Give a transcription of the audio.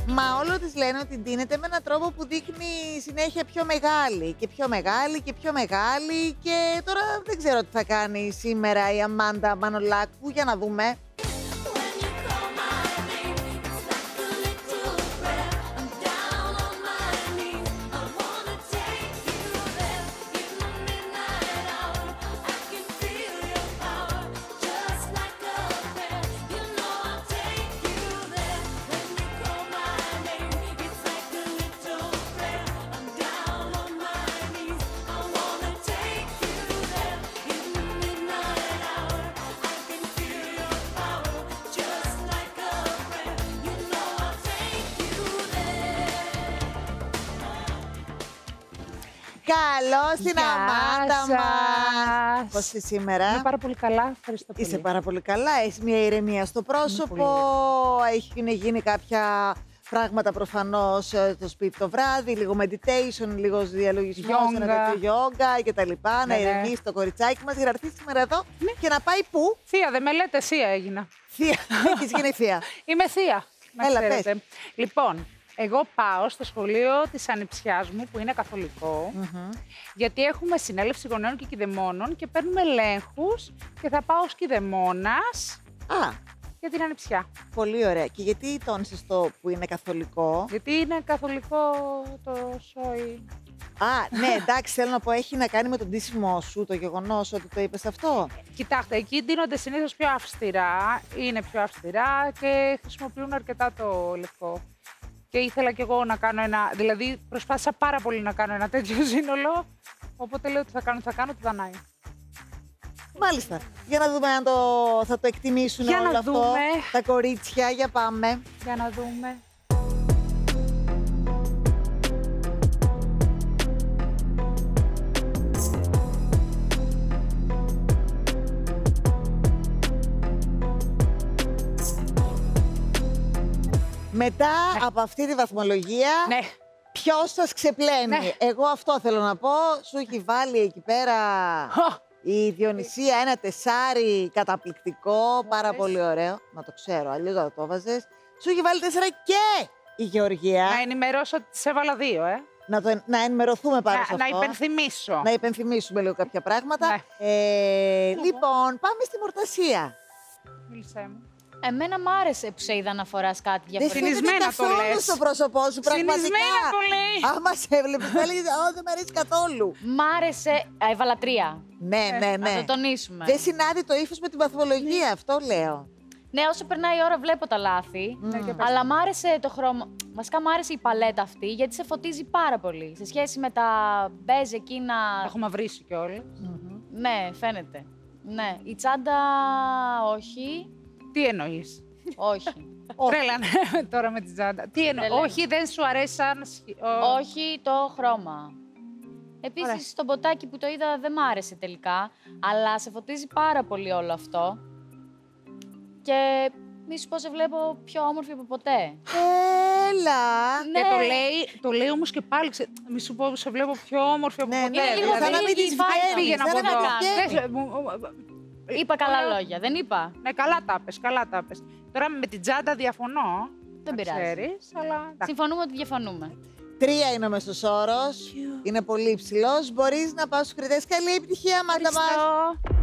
Μα όλο της λένε ότι ντύνεται με έναν τρόπο που δείχνει συνέχεια πιο μεγάλη και πιο μεγάλη και πιο μεγάλη. Και τώρα δεν ξέρω τι θα κάνει σήμερα η Αμάντα Μανολάκου. Για να δούμε. Καλώς την Αμάντα μας! Πώς είσαι σήμερα? Είμαι πάρα πολύ καλά, ευχαριστώ πολύ. Είσαι πάρα πολύ καλά, έχεις μια ηρεμία στο πρόσωπο, έχουν γίνει κάποια πράγματα προφανώς στο σπίτι το βράδυ, λίγο meditation, λίγο διαλογισμός, ένα τέτοιο γιόγκα και τα λοιπά, να ηρεμήσει το κοριτσάκι μας για να έρθει σήμερα εδώ και να πάει πού? Θεία, δεν με λέτε, θεία έγινα. Θεία, έχεις γίνει θεία. Είμαι θεία, να Έλα, ξέρετε. πες. Λοιπόν, εγώ πάω στο σχολείο της ανιψιάς μου, που είναι καθολικό, γιατί έχουμε συνέλευση γονέων και κηδεμόνων και παίρνουμε ελέγχους και θα πάω ως κηδεμόνας για την ανιψιά. Πολύ ωραία. Και γιατί τόνισες το που είναι καθολικό? Γιατί είναι καθολικό το σόι. Ναι, εντάξει, θέλω να πω, έχει να κάνει με τον ντύσιμό σου, το γεγονός ότι το είπες αυτό. Κοιτάξτε, εκεί ντύνονται συνήθως πιο αυστηρά, είναι πιο αυστηρά και χρησιμοποιούν αρκετά το λευκό. Και ήθελα κι εγώ να κάνω ένα, δηλαδή προσπάθησα πάρα πολύ να κάνω ένα τέτοιο σύνολο, οπότε λέω ότι θα κάνω το Δανάη. Μάλιστα. Για να δούμε αν θα το εκτιμήσουν για όλο να αυτό δούμε. τα κορίτσια. Για πάμε. Για να δούμε. Μετά από αυτή τη βαθμολογία, ποιος σας ξεπλένει? Εγώ αυτό θέλω να πω. Σου έχει βάλει εκεί πέρα η Διονυσία ένα 4 καταπληκτικό, πάρα πολύ ωραίο. Να το ξέρω, αλλιώς δεν το έβαζες. Σου έχει βάλει 4 και η Γεωργία. Να ενημερώσω ότι τις έβαλα 2, Να ενημερωθούμε πάνω σε αυτό. Να υπενθυμίσω. Να υπενθυμίσουμε λίγο κάποια πράγματα. Λοιπόν, πάμε στη Μορτασία. Μίλησέ μου. Εμένα μ' άρεσε που σε είδα να φοράς κάτι διαφορετικό. Δεν φαίνεται καθόλου στο πρόσωππό σου, πραγματικά. Συνισμένα το λέει. Άμα σε έβλεπες, θα έλεγες, δεν μ' αρέσει καθόλου. Μ' άρεσε, έβαλα 3. Ναι. Να το τονίσουμε. Δεν συνάδει το ύφος με την βαθμολογία, αυτό λέω. Ναι, όσο περνάει η ώρα βλέπω τα λάθη, αλλά μ' άρεσε το χρώμα. Βασικά μ' άρεσε η παλέτα αυτή, γιατί σε φωτίζει πάρα πολύ. Σε σχέση με τα μπέζ εκείνα. Έχω μαυρίσει κιόλας. Ναι, φαίνεται. Ναι, η τσάντα όχι. Τι εννοείς? Όχι. Τρέλανε τώρα με τη τσάντα. Τι εννοείς? Όχι, δεν σου αρέσει σαν. Όχι το χρώμα. Επίσης, το ποτάκι που το είδα δεν μ' άρεσε τελικά, αλλά σε φωτίζει πάρα πολύ όλο αυτό. Και μη σου πω, σε βλέπω πιο όμορφη από ποτέ. Έλα! Ναι. Και το λέει όμως και πάλι, μη σου πω, σε βλέπω πιο όμορφη από ποτέ. Είναι λίγο σαν να μην της πήγαινα από βγαίνει. Είπα καλά λόγια, δεν είπα. Ναι, καλά τα πες, καλά τα πες. Τώρα με την τσάντα διαφωνώ. Δεν πειράζει. Ξέρεις, αλλά. Συμφωνούμε ότι διαφωνούμε. 3 είναι ο μέσος όρος. Είναι πολύ υψηλός. Μπορείς να πάω στους κριτές. Καλή επιτυχία, Αμάντα μας.